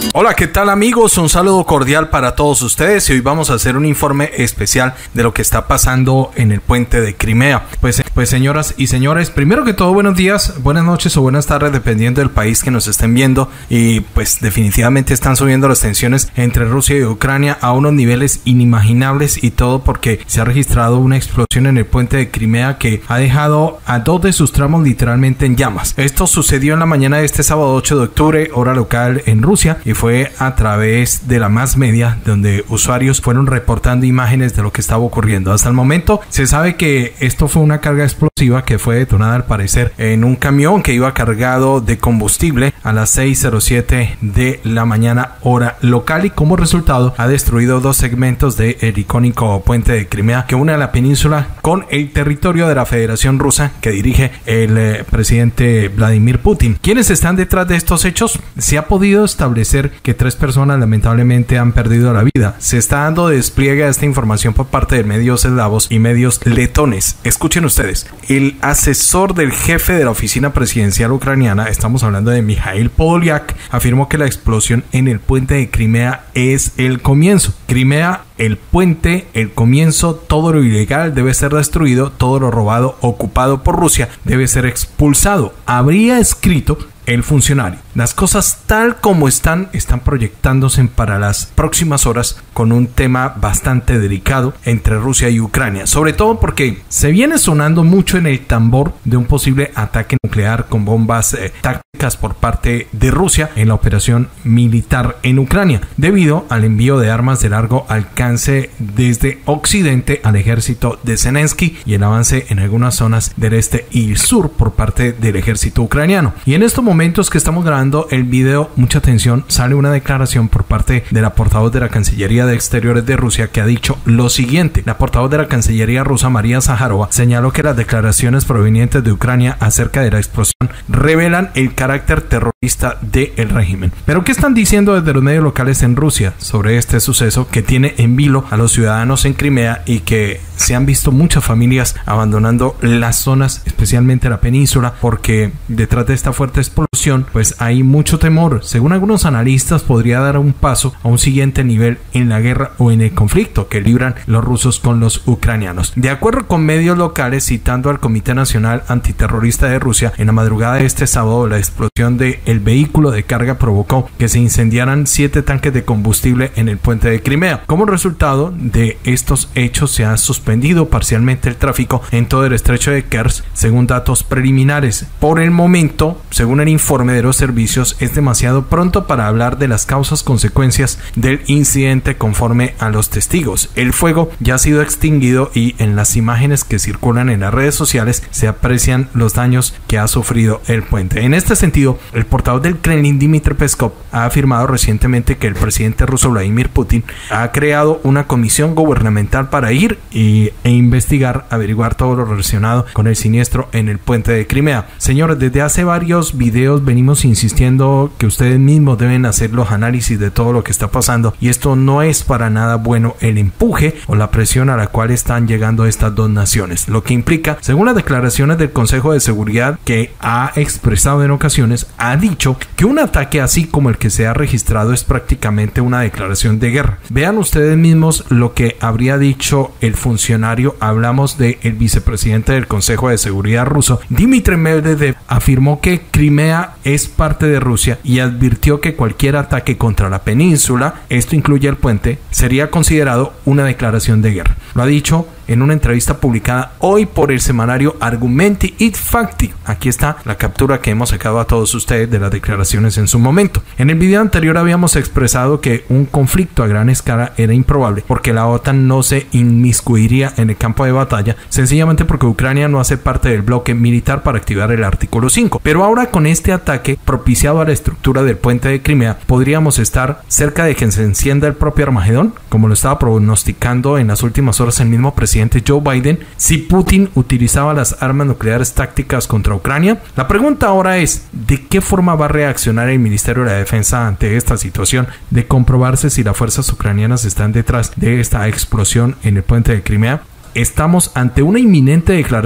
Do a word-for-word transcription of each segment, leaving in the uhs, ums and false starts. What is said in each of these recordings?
Hola, ¿qué tal amigos? Un saludo cordial para todos ustedes y hoy vamos a hacer un informe especial de lo que está pasando en el puente de Crimea. Pues, pues señoras y señores, primero que todo buenos días, buenas noches o buenas tardes dependiendo del país que nos estén viendo, y pues definitivamente están subiendo las tensiones entre Rusia y Ucrania a unos niveles inimaginables, y todo porque se ha registrado una explosión en el puente de Crimea que ha dejado a dos de sus tramos literalmente en llamas. Esto sucedió en la mañana de este sábado ocho de octubre, hora local en Rusia, y fue Fue a través de la Mass Media donde usuarios fueron reportando imágenes de lo que estaba ocurriendo. Hasta el momento se sabe que esto fue una carga explosiva que fue detonada al parecer en un camión que iba cargado de combustible a las seis cero siete de la mañana hora local, y como resultado ha destruido dos segmentos del icónico puente de Crimea que une a la península con el territorio de la Federación Rusa que dirige el eh, presidente Vladimir Putin. ¿Quiénes están detrás de estos hechos? Se ha podido establecer que tres personas lamentablemente han perdido la vida. Se está dando despliegue a esta información por parte de medios eslavos y medios letones. Escuchen ustedes, el asesor del jefe de la oficina presidencial ucraniana, estamos hablando de Mikhail Podolyak, afirmó que la explosión en el puente de Crimea es el comienzo. Crimea, el puente, el comienzo, todo lo ilegal debe ser destruido, todo lo robado, ocupado por Rusia, debe ser expulsado. Habría escrito el funcionario. Las cosas tal como están, están proyectándose para las próximas horas con un tema bastante delicado entre Rusia y Ucrania, sobre todo porque se viene sonando mucho en el tambor de un posible ataque nuclear con bombas eh, tácticas por parte de Rusia en la operación militar en Ucrania, debido al envío de armas de largo alcance desde Occidente al ejército de Zelensky y el avance en algunas zonas del este y sur por parte del ejército ucraniano. Y en estos momentos momentos que estamos grabando el video, mucha atención, sale una declaración por parte de la portavoz de la Cancillería de Exteriores de Rusia que ha dicho lo siguiente. La portavoz de la Cancillería rusa, María Zaharova, señaló que las declaraciones provenientes de Ucrania acerca de la explosión revelan el carácter terrorista del régimen. Pero ¿qué están diciendo desde los medios locales en Rusia sobre este suceso que tiene en vilo a los ciudadanos en Crimea y que se han visto muchas familias abandonando las zonas, especialmente la península, porque detrás de esta fuerte explosión pues hay mucho temor? Según algunos analistas, podría dar un paso a un siguiente nivel en la guerra o en el conflicto que libran los rusos con los ucranianos. De acuerdo con medios locales, citando al Comité Nacional Antiterrorista de Rusia, en la madrugada de este sábado la explosión del vehículo de carga provocó que se incendiaran siete tanques de combustible en el puente de Crimea. Como resultado de estos hechos se ha suspendido parcialmente el tráfico en todo el estrecho de Kerch, según datos preliminares. Por el momento, según el informe de los servicios, es demasiado pronto para hablar de las causas consecuencias del incidente conforme a los testigos. El fuego ya ha sido extinguido y en las imágenes que circulan en las redes sociales se aprecian los daños que ha sufrido el puente. En este sentido, el portavoz del Kremlin, Dmitry Peskov, ha afirmado recientemente que el presidente ruso Vladimir Putin ha creado una comisión gubernamental para ir y, e investigar, averiguar todo lo relacionado con el siniestro en el puente de Crimea. Señores, desde hace varios videos venimos insistiendo que ustedes mismos deben hacer los análisis de todo lo que está pasando, y esto no es para nada bueno el empuje o la presión a la cual están llegando estas dos naciones, lo que implica, según las declaraciones del Consejo de Seguridad que ha expresado en ocasiones, ha dicho que un ataque así como el que se ha registrado es prácticamente una declaración de guerra. Vean ustedes mismos lo que habría dicho el funcionario. Hablamos del vicepresidente del Consejo de Seguridad ruso, Dmitry Medvedev, afirmó que Crimea es parte de Rusia y advirtió que cualquier ataque contra la península, esto incluye el puente, sería considerado una declaración de guerra. Lo ha dicho en una entrevista publicada hoy por el semanario Argumenti et Facti. Aquí está la captura que hemos sacado a todos ustedes de las declaraciones en su momento. En el video anterior habíamos expresado que un conflicto a gran escala era improbable porque la OTAN no se inmiscuiría en el campo de batalla, sencillamente porque Ucrania no hace parte del bloque militar para activar el artículo cinco. Pero ahora, con este ataque propiciado a la estructura del puente de Crimea, podríamos estar cerca de que se encienda el propio Armagedón, como lo estaba pronosticando en las últimas horas el mismo presidente Joe Biden, si Putin utilizaba las armas nucleares tácticas contra Ucrania. La pregunta ahora es, ¿de qué forma va a reaccionar el Ministerio de la Defensa ante esta situación de comprobarse si las fuerzas ucranianas están detrás de esta explosión en el puente de Crimea? Estamos ante una inminente declaración de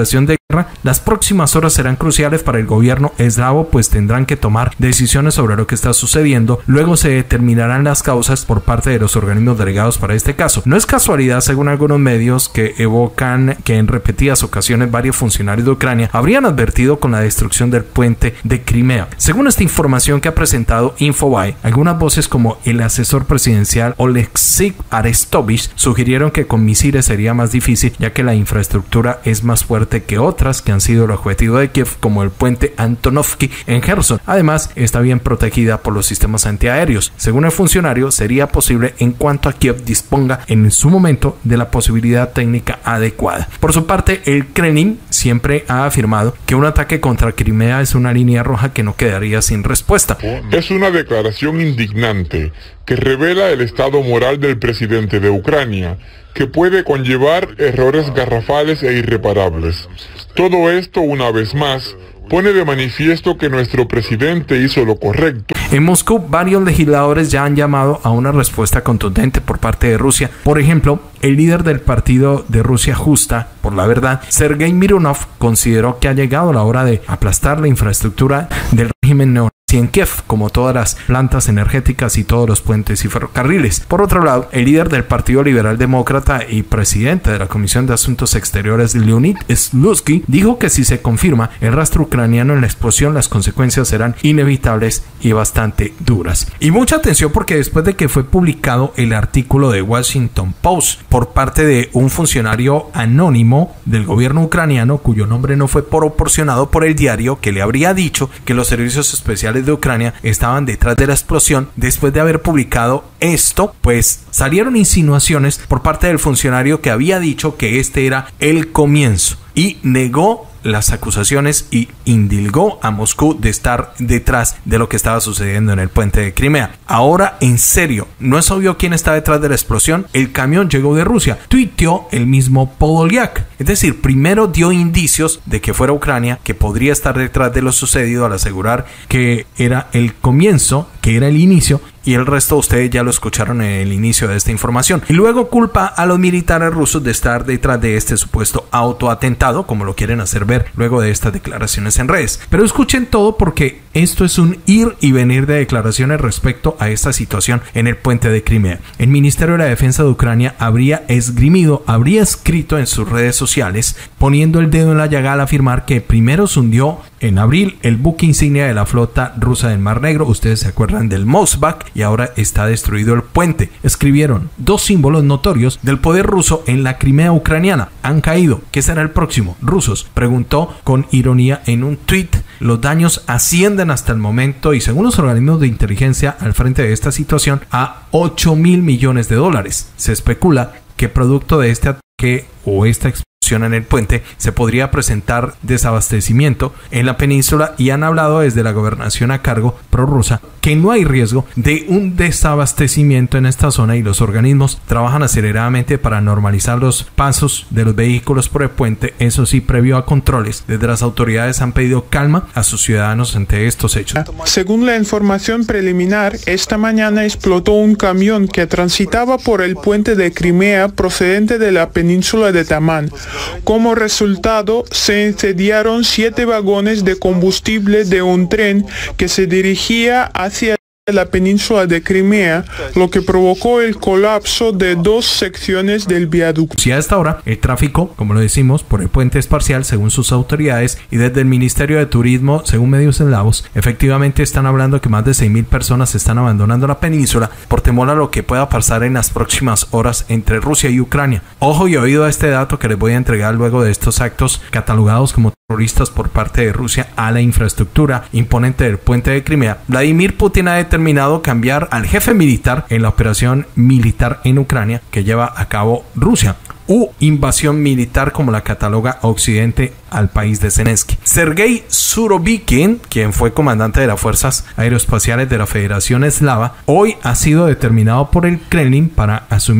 Las próximas horas serán cruciales para el gobierno eslavo, pues tendrán que tomar decisiones sobre lo que está sucediendo. Luego se determinarán las causas por parte de los organismos delegados para este caso. No es casualidad, según algunos medios, que evocan que en repetidas ocasiones varios funcionarios de Ucrania habrían advertido con la destrucción del puente de Crimea. Según esta información que ha presentado Infobae, algunas voces como el asesor presidencial Oleksiy Arestovich sugirieron que con misiles sería más difícil, ya que la infraestructura es más fuerte que otras que han sido el objetivo de Kiev, como el puente Antonovsky en Gerson. Además, está bien protegida por los sistemas antiaéreos. Según el funcionario, sería posible en cuanto a Kiev disponga en su momento de la posibilidad técnica adecuada. Por su parte, el Kremlin siempre ha afirmado que un ataque contra Crimea es una línea roja que no quedaría sin respuesta. Es una declaración indignante que revela el estado moral del presidente de Ucrania, que puede conllevar errores garrafales e irreparables. Todo esto, una vez más, pone de manifiesto que nuestro presidente hizo lo correcto. En Moscú, varios legisladores ya han llamado a una respuesta contundente por parte de Rusia. Por ejemplo, el líder del partido de Rusia Justa por la Verdad, Sergei Mironov, consideró que ha llegado la hora de aplastar la infraestructura del régimen neonazi en Kiev, como todas las plantas energéticas y todos los puentes y ferrocarriles. Por otro lado, el líder del Partido Liberal Demócrata y presidente de la Comisión de Asuntos Exteriores, Leonid Slutsky, dijo que si se confirma el rastro ucraniano en la explosión, las consecuencias serán inevitables y bastante duras. Y mucha atención, porque después de que fue publicado el artículo de Washington Post por parte de un funcionario anónimo del gobierno ucraniano, cuyo nombre no fue proporcionado por el diario, que le habría dicho que los servicios especiales de Ucrania estaban detrás de la explosión, después de haber publicado esto, pues salieron insinuaciones por parte del funcionario que había dicho que este era el comienzo, y negó las acusaciones y indilgó a Moscú de estar detrás de lo que estaba sucediendo en el puente de Crimea. Ahora, en serio, ¿no es obvio quién está detrás de la explosión? El camión llegó de Rusia, tuiteó el mismo Podolyak. Es decir, primero dio indicios de que fuera Ucrania, que podría estar detrás de lo sucedido, al asegurar que era el comienzo, que era el inicio, y el resto ustedes ya lo escucharon en el inicio de esta información. Y luego culpa a los militares rusos de estar detrás de este supuesto autoatentado, como lo quieren hacer ver luego de estas declaraciones en redes. Pero escuchen todo, porque esto es un ir y venir de declaraciones respecto a esta situación en el puente de Crimea. El Ministerio de la Defensa de Ucrania habría esgrimido, habría escrito en sus redes sociales, poniendo el dedo en la llaga al afirmar que primero se hundió en abril el buque insignia de la flota rusa del Mar Negro, ustedes se acuerdan del Moskva, y ahora está destruido el puente. Escribieron: dos símbolos notorios del poder ruso en la Crimea ucraniana han caído. ¿Qué será el próximo? Rusos, preguntó con ironía en un tuit. Los daños ascienden hasta el momento, y según los organismos de inteligencia al frente de esta situación, a ocho mil millones de dólares. Se especula que producto de este ataque o esta explosión en el puente se podría presentar desabastecimiento en la península, y han hablado desde la gobernación a cargo prorrusa que no hay riesgo de un desabastecimiento en esta zona, y los organismos trabajan aceleradamente para normalizar los pasos de los vehículos por el puente. Eso sí, previo a controles, desde las autoridades han pedido calma a sus ciudadanos ante estos hechos. Según la información preliminar, esta mañana explotó un camión que transitaba por el puente de Crimea procedente de la península de Tamán. Como resultado, se incendiaron siete vagones de combustible de un tren que se dirigía hacia la península de Crimea, lo que provocó el colapso de dos secciones del viaducto. Si a esta hora el tráfico, como lo decimos, por el puente es parcial según sus autoridades, y desde el Ministerio de Turismo, según medios eslavos, efectivamente están hablando que más de seis mil personas están abandonando la península por temor a lo que pueda pasar en las próximas horas entre Rusia y Ucrania. Ojo y oído a este dato que les voy a entregar luego de estos actos catalogados como terroristas por parte de Rusia a la infraestructura imponente del puente de Crimea. Vladimir Putin ha determinado cambiar al jefe militar en la operación militar en Ucrania que lleva a cabo Rusia, u invasión militar como la cataloga Occidente al país de Zelensky. Sergei Surovikin, quien fue comandante de las fuerzas aeroespaciales de la Federación Eslava, hoy ha sido determinado por el Kremlin para asumir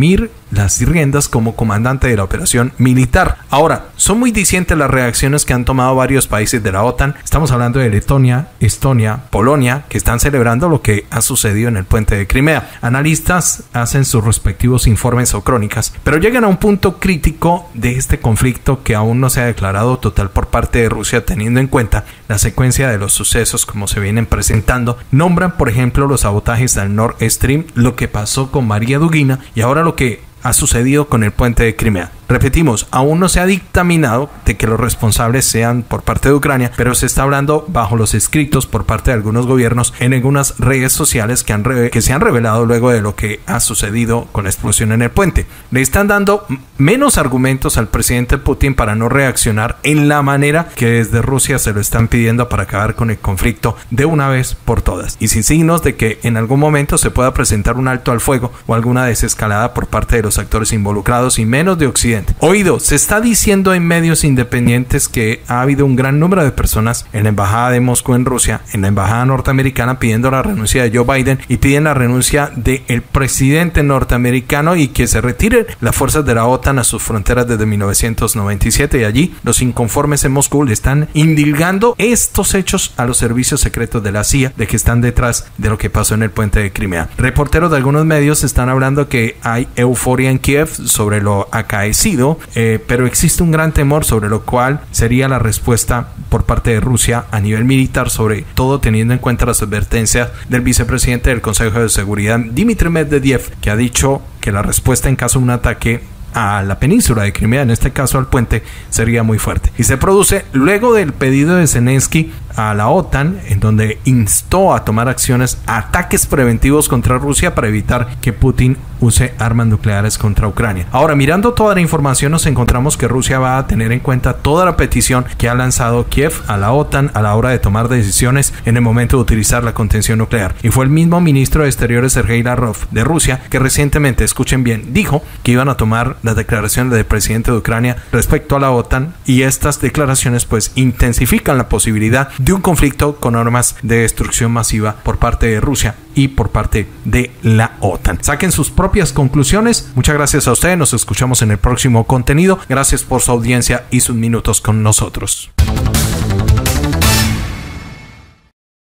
las riendas como comandante de la operación militar. Ahora, son muy distintas las reacciones que han tomado varios países de la OTAN. Estamos hablando de Letonia, Estonia, Polonia, que están celebrando lo que ha sucedido en el puente de Crimea. Analistas hacen sus respectivos informes o crónicas, pero llegan a un punto crítico de este conflicto que aún no se ha declarado total por parte de Rusia, teniendo en cuenta la secuencia de los sucesos como se vienen presentando. Nombran, por ejemplo, los sabotajes al Nord Stream, lo que pasó con María Dugina y ahora lo que ha sucedido con el puente de Crimea. Repetimos, aún no se ha dictaminado de que los responsables sean por parte de Ucrania, pero se está hablando bajo los escritos por parte de algunos gobiernos en algunas redes sociales que, han que se han revelado luego de lo que ha sucedido con la explosión en el puente. Le están dando menos argumentos al presidente Putin para no reaccionar en la manera que desde Rusia se lo están pidiendo para acabar con el conflicto de una vez por todas, y sin signos de que en algún momento se pueda presentar un alto al fuego o alguna desescalada por parte de los actores involucrados y menos de Occidente. Oído, se está diciendo en medios independientes que ha habido un gran número de personas en la embajada de Moscú en Rusia, en la embajada norteamericana, pidiendo la renuncia de Joe Biden y piden la renuncia del presidente norteamericano y que se retiren las fuerzas de la OTAN a sus fronteras desde mil novecientos noventa y siete, y allí los inconformes en Moscú le están indilgando estos hechos a los servicios secretos de la C I A de que están detrás de lo que pasó en el puente de Crimea. Reporteros de algunos medios están hablando que hay euforia en Kiev sobre lo acaecido, eh, pero existe un gran temor sobre lo cual sería la respuesta por parte de Rusia a nivel militar, sobre todo teniendo en cuenta las advertencias del vicepresidente del Consejo de Seguridad, Dmitry Medvedev, que ha dicho que la respuesta en caso de un ataque a la península de Crimea, en este caso al puente, sería muy fuerte. Y se produce luego del pedido de Zelensky a la OTAN, en donde instó a tomar acciones, ataques preventivos contra Rusia para evitar que Putin use armas nucleares contra Ucrania. Ahora, mirando toda la información, nos encontramos que Rusia va a tener en cuenta toda la petición que ha lanzado Kiev a la OTAN a la hora de tomar decisiones en el momento de utilizar la contención nuclear. Y fue el mismo ministro de Exteriores, Sergei Lavrov, de Rusia, que recientemente, escuchen bien, dijo que iban a tomar las declaraciones del presidente de Ucrania respecto a la OTAN, y estas declaraciones pues intensifican la posibilidad de un conflicto con armas de destrucción masiva por parte de Rusia y por parte de la OTAN. Saquen sus propias conclusiones. Muchas gracias a ustedes, nos escuchamos en el próximo contenido. Gracias por su audiencia y sus minutos con nosotros.